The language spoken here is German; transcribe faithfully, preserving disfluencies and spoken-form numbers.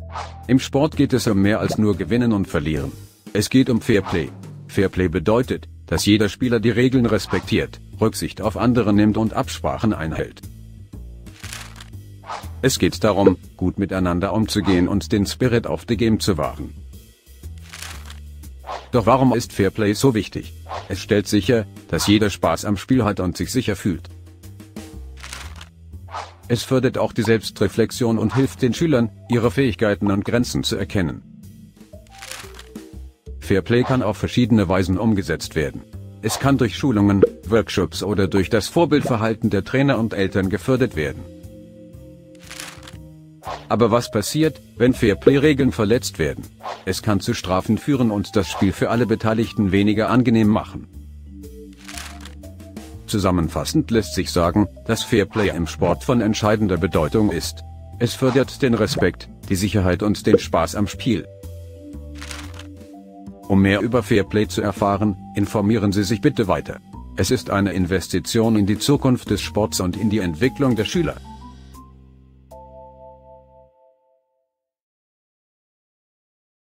Im Sport geht es um mehr als nur Gewinnen und Verlieren. Es geht um Fairplay. Fairplay bedeutet, dass jeder Spieler die Regeln respektiert, Rücksicht auf andere nimmt und Absprachen einhält. Es geht darum, gut miteinander umzugehen und den Spirit of the Game zu wahren. Doch warum ist Fairplay so wichtig? Es stellt sicher, dass jeder Spaß am Spiel hat und sich sicher fühlt. Es fördert auch die Selbstreflexion und hilft den Schülern, ihre Fähigkeiten und Grenzen zu erkennen. Fairplay kann auf verschiedene Weisen umgesetzt werden. Es kann durch Schulungen, Workshops oder durch das Vorbildverhalten der Trainer und Eltern gefördert werden. Aber was passiert, wenn Fairplay-Regeln verletzt werden? Es kann zu Strafen führen und das Spiel für alle Beteiligten weniger angenehm machen. Zusammenfassend lässt sich sagen, dass Fairplay im Sport von entscheidender Bedeutung ist. Es fördert den Respekt, die Sicherheit und den Spaß am Spiel. Um mehr über Fairplay zu erfahren, informieren Sie sich bitte weiter. Es ist eine Investition in die Zukunft des Sports und in die Entwicklung der Schüler.